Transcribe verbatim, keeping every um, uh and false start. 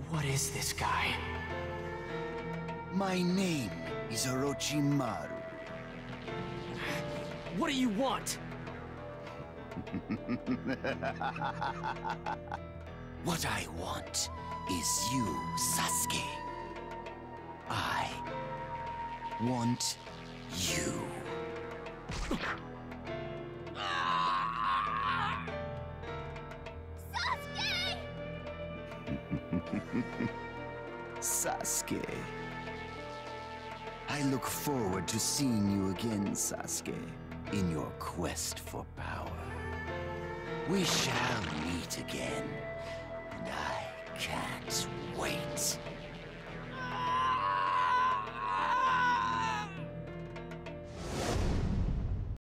What is this guy? My name is Orochimaru. What do you want? What I want is you, Sasuke. I want you. Sasuke! I look forward to seeing you again, Sasuke, in your quest for power. We shall meet again, and I can't wait.